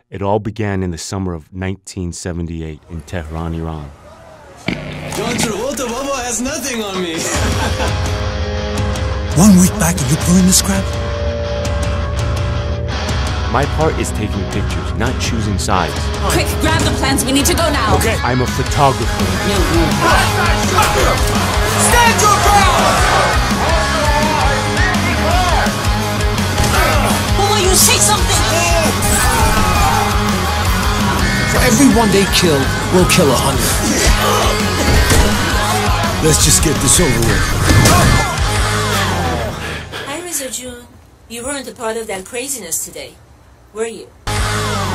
It all began in the summer of 1978 in Tehran, Iran. John Travolta Baba has nothing on me. 1 week back and you're pulling this crap? My part is taking pictures, not choosing sides. Quick, grab the plans. We need to go now. Okay. I'm a photographer. Stand your ground! Will you say something? For every one they kill, we'll kill 100. Let's just get this over with. Hi, Rizzo June. You weren't a part of that craziness today, were you?